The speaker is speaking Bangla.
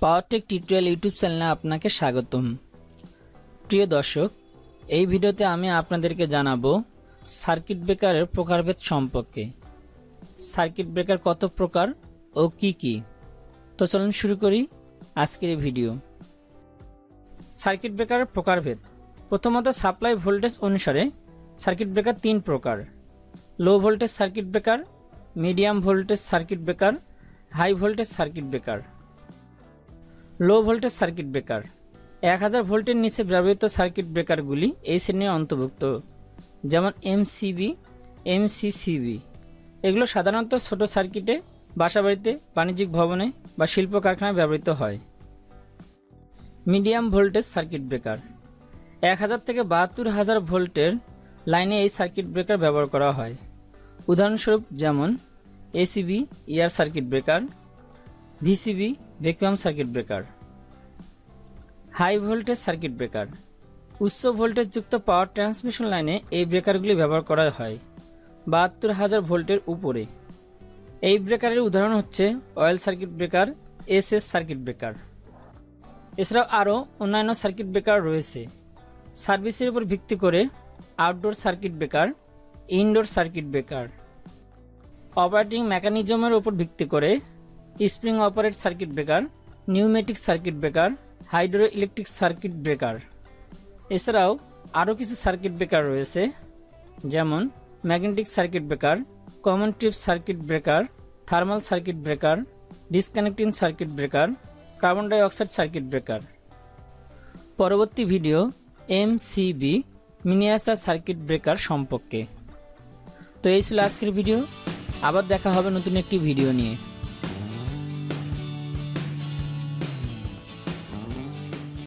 পাওয়ারটেক টিউটোরিয়াল ইউটিউব চ্যানেলে আপনাকে স্বাগতম। প্রিয় দর্শক, এই ভিডিওতে আমি আপনাদেরকে জানাবো সার্কিট ব্রেকারের প্রকারভেদ সম্পর্কে। সার্কিট ব্রেকার কত প্রকার ও কি কি, তো চলুন শুরু করি আজকের এই ভিডিও। সার্কিট ব্রেকারের প্রকারভেদ। প্রথমত, সাপ্লাই ভোল্টেজ অনুসারে সার্কিট ব্রেকার তিন প্রকার: low voltage circuit breaker, medium voltage circuit breaker, high voltage circuit breaker. Low voltage circuit breaker 1000 ভোল্টের নিচে ব্যবহৃত সার্কিট ব্রেকারগুলি এই শ্রেণীর অন্তর্ভুক্ত, যেমন এমসিবি, এমসিসিবি। এগুলো সাধারণত ছোট সার্কিটে, বাসাবাড়িতে, বাণিজ্যিক ভবনে বা শিল্প কারখানায় ব্যবহৃত হয়। মিডিয়াম ভোল্টেজ সার্কিট ব্রেকার 1000 থেকে 72000 ভোল্টের লাইনে এই সার্কিট ব্রেকার ব্যবহার করা হয়। উদাহরণস্বরূপ যেমন ACB, air circuit breaker, VCB, vacuum circuit breaker. High voltage circuit breaker উচ্চ ভোল্টেজযুক্ত পাওয়ার ট্রান্সমিশন লাইনে এই ব্রেকারগুলি ব্যবহার করা হয় 72000 ভোল্টের উপরে। এই ব্রেকারের উদাহরণ হচ্ছে oil circuit breaker, SS circuit breaker. এছাড়াও আরও অন্যান্য সার্কিট ব্রেকার রয়েছে। সার্ভিসের উপর ভিত্তি করে outdoor circuit breaker, indoor circuit breaker. Operating মেকানিজমের উপর ভিত্তি করে spring operate circuit breaker, pneumatic circuit breaker, hydro electric circuit breaker. এছাড়াও আরও কিছু সার্কিট ব্রেকার রয়েছে, যেমন magnetic circuit breaker, common trip circuit breaker, thermal circuit breaker, disconnecting circuit breaker, carbon dioxide circuit breaker. পরবর্তী video MCB, miniature circuit breaker সম্পর্কে। তো এই ছিল আজকের ভিডিও। আবার দেখা হবে নতুন একটি ভিডিও নিয়ে।